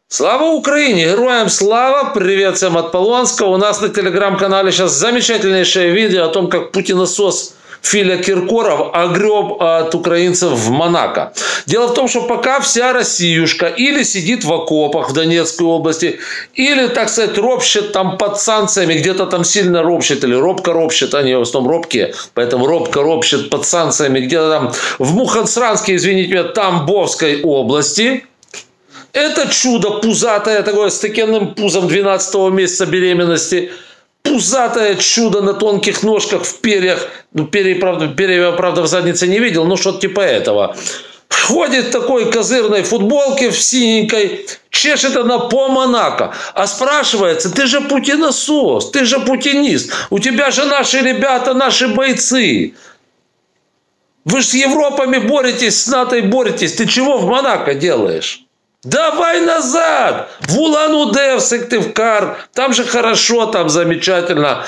Слава Украине! Героям слава! Привет всем от Полонского. У нас на телеграм-канале сейчас замечательнейшее видео о том, как путиносос Филя Киркоров огреб от украинцев в Монако. Дело в том, что пока вся Россиюшка или сидит в окопах в Донецкой области, или, так сказать, ропщет там под санкциями, где-то там сильно ропщет, или робко ропщет, они в основном робкие, поэтому робко ропщет под санкциями, где-то там в Мухосранске, извините меня, Тамбовской области. Это чудо пузатое, такое с таким пузом 12-го месяца беременности. Пузатое чудо на тонких ножках в перьях. Ну, перья, правда, в заднице не видел, но что-то типа этого. Ходит в такой козырной футболке, в синенькой, чешет она по Монако. А спрашивается, ты же путиносос, ты же путинист. У тебя же наши ребята, наши бойцы. Вы же с Европами боретесь, с НАТО боретесь. Ты чего в Монако делаешь? Давай назад, в Улан-Удэ, в Сыктывкар, там же хорошо, там замечательно.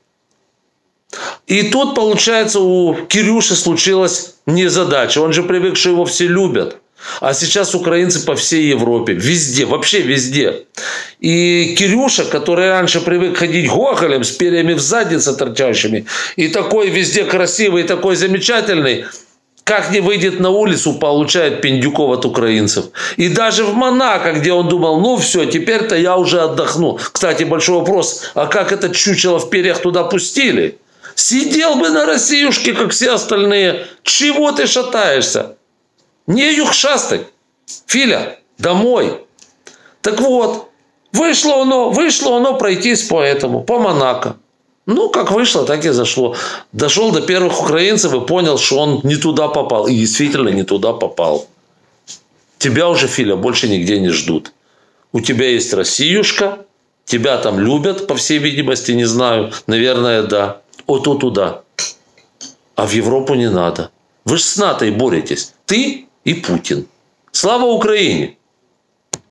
И тут, получается, у Кирюши случилась незадача. Он же привык, что его все любят. А сейчас украинцы по всей Европе, везде, вообще везде. И Кирюша, который раньше привык ходить гоголем с перьями в заднице торчащими, и такой везде красивый, и такой замечательный, как не выйдет на улицу, получает пиндюков от украинцев. И даже в Монако, где он думал, ну все, теперь-то я уже отдохну. Кстати, большой вопрос, а как это чучело в перьях туда пустили? Сидел бы на Россиюшке, как все остальные. Чего ты шатаешься? Не юхшастать. Филя, домой. Так вот, вышло оно пройтись по Монако. Ну, как вышло, так и зашло. Дошел до первых украинцев и понял, что он не туда попал. И действительно не туда попал. Тебя уже, Филя, больше нигде не ждут. У тебя есть Россиюшка. Тебя там любят, по всей видимости, не знаю. Наверное, да. То туда. А в Европу не надо. Вы же с НАТО боретесь. Ты и Путин. Слава Украине!